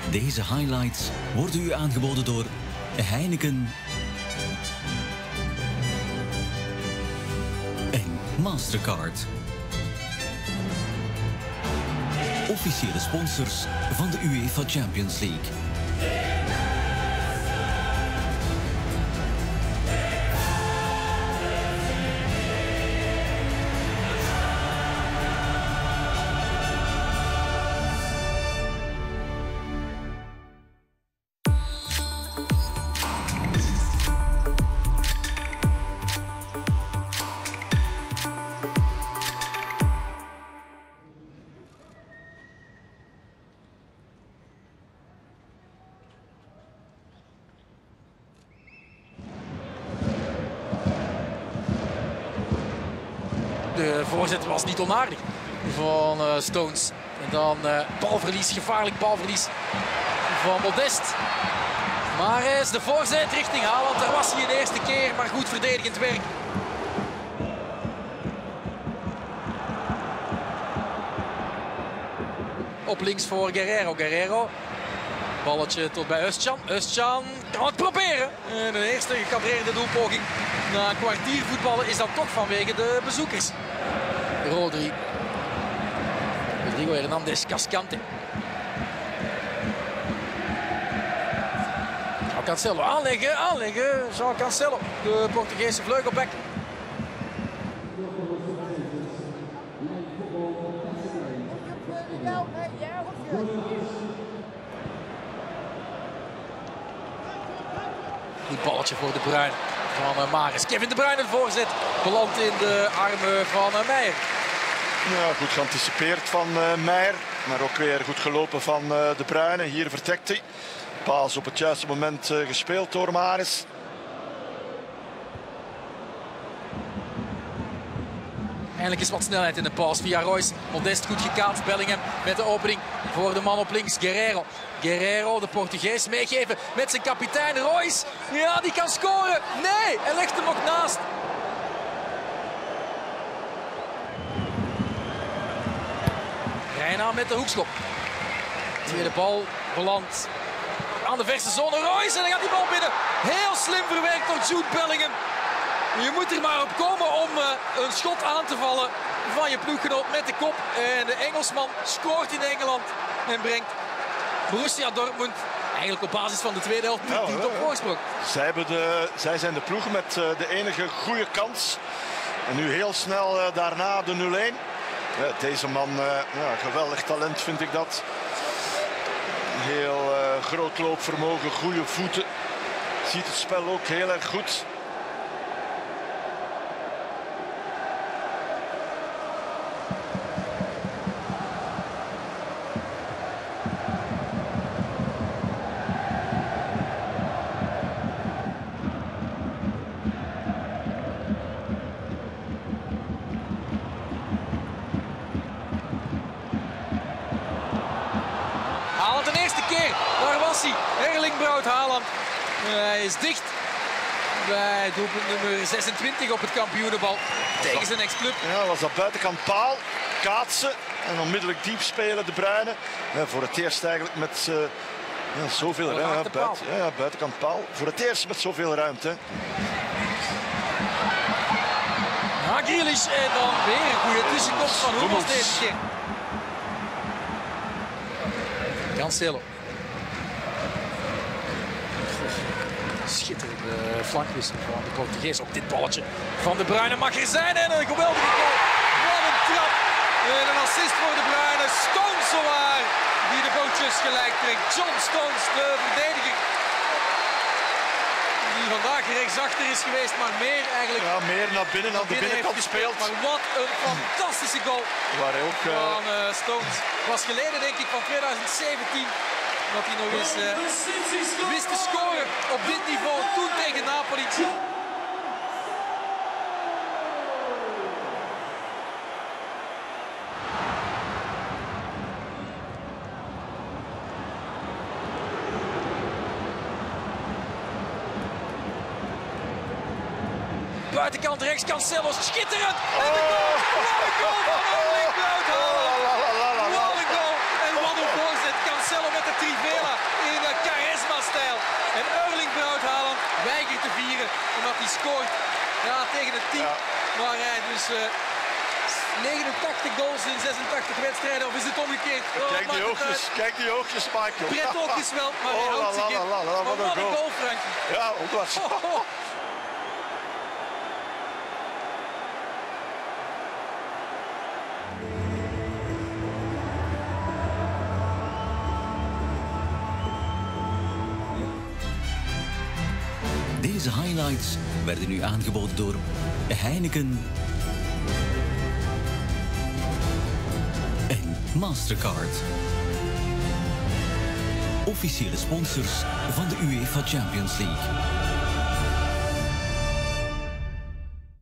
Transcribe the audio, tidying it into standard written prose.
Deze highlights worden u aangeboden door Heineken en Mastercard. Officiële sponsors van de UEFA Champions League. De voorzet was niet onaardig van Stones. En dan balverlies, gevaarlijk balverlies van Modest. Mahrez, de voorzet richting Haaland. Daar was hij de eerste keer, maar goed verdedigend werk. Op links voor Guerreiro. Guerreiro. Balletje tot bij Özcan. Özcan kan het proberen. En de eerste gekadreerde doelpoging na een kwartier voetballen is dat toch vanwege de bezoekers. Rodrigo Hernandez, Cascante. João Cancelo aanleggen. João Cancelo, de Portugese vleugelback. Goed balletje voor De Bruyne van Mahrez. Kevin De Bruyne voorzet. Belandt in de armen van Meijer. Ja, goed geanticipeerd van Meijer. Maar ook weer goed gelopen van De Bruyne. Hier vertrekt hij. Paas op het juiste moment gespeeld door Mahrez. Eindelijk is wat snelheid in de paas via Royce. Modest goed gekaatst. Bellingham met de opening voor de man op links. Guerreiro. Guerreiro, de Portugees, meegeven met zijn kapitein Royce. Ja, die kan scoren. Nee, hij legt hem ook naast. Reina met de hoekschop. Tweede bal belandt aan de verse zone. Royce en dan gaat die bal binnen. Heel slim verwerkt door Jude Bellingham. Je moet er maar op komen om een schot aan te vallen van je ploeggenoot met de kop. En de Engelsman scoort in Engeland en brengt Borussia Dortmund eigenlijk op basis van de tweede helft niet op voorsprong. Zij zijn de ploeg met de enige goede kans. En nu heel snel daarna de 0-1. Deze man, geweldig talent vind ik dat. Heel groot loopvermogen, goede voeten. Ziet het spel ook heel erg goed. De eerste keer, daar was hij. Erling Braut Haaland. Hij is dicht bij doelpunt nummer 26 op het kampioenenbal tegen zijn ex-club. Ja, was dat buitenkant paal. Kaatsen en onmiddellijk diep spelen De Bruyne. Voor het eerst eigenlijk met zoveel ruimte. Buitenkant paal. Voor het eerst met zoveel ruimte. Ja, Grealish en dan weer een goede tussenkomst van Hummels deze keer. Cancelo. Schitterende flankwissel van de Portugees. Ook dit balletje van De Bruyne mag er zijn. En een geweldige goal. Wat een trap. En een assist voor De Bruyne. Stones zowaar die de bootjes gelijk trekt. John Stones, de verdediger. Die vandaag rechtsachter is geweest, maar meer eigenlijk. Ja, meer naar binnen aan de binnenkant gespeeld. Maar wat een fantastische goal van Stones. Het was geleden denk ik van 2017 dat hij nog eens wist te scoren op dit niveau. Toen tegen Napoli. Buitenkant rechts, Cancelo, schitterend! En de goal! Wat een goal van Erling Braut Haaland! Wat een goal! En wat een voorzet! Cancelo met de trivela. gescoord. Ja, tegen het team. Maar hij dus 89 goals in 86 wedstrijden. Of is het omgekeerd? Kijk die oogjes, Michael. Pret oogjes wel, maar hij houdt zich in. Maar wat een goal, Frankie. Ja, onwaarschijnlijk. Deze highlights werden u aangeboden door Heineken en Mastercard. Officiële sponsors van de UEFA Champions League.